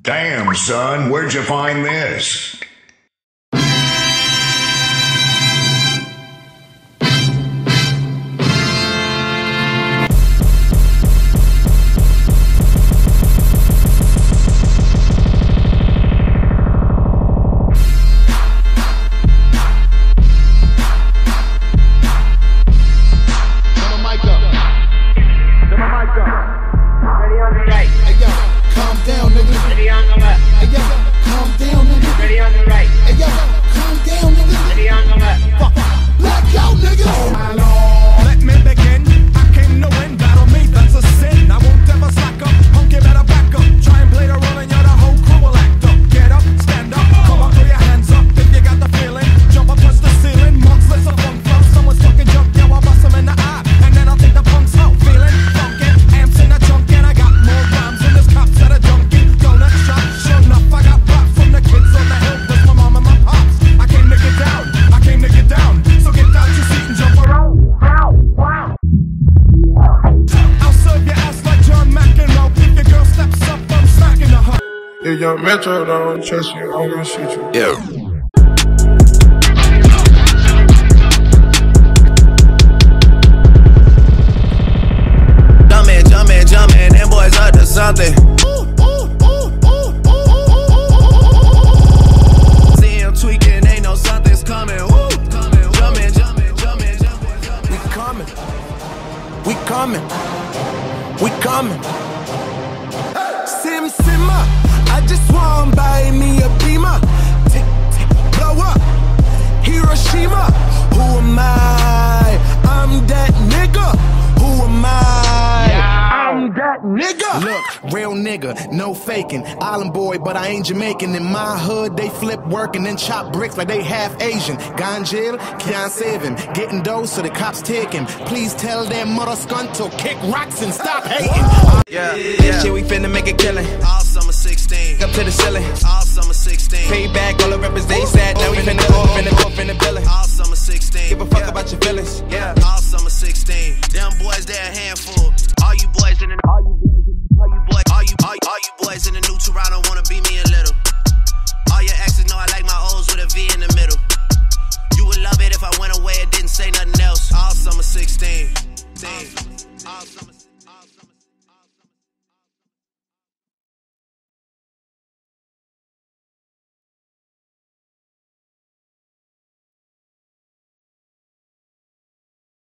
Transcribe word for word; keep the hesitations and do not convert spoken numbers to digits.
Damn, son, where'd you find this? If young Metro don't trust you, I'm gonna shoot you. Yeah. Jumpin', jumpin', jumpin', them boys up to something. See him tweaking, they know something's coming. Jumpin', jumpin', jumpin', jumpin'. We coming, we coming, we coming. Sim simmer, I just want to buy me a beamer. Tick, tick, blow up, Hiroshima. Who am I? I'm that nigga. Who am I? Yeah. I'm that nigga. Look, real nigga, no faking. Island boy, but I ain't Jamaican. In my hood, they flip work and then chop bricks like they half Asian. Gone jail, can't save him. Getting dough so the cops take him. Please tell them mother scunt to kick rocks and stop hating. Yeah, yeah. This shit we finna make a killing. All summer sixteen. Up to the ceiling. All summer sixteen. Payback, all the rappers they sad. Now we finna go, finna go, finna billing. All summer sixteen. Give a fuck yeah. about your feelings. Yeah. All summer sixteen. Them boys, they're a handful.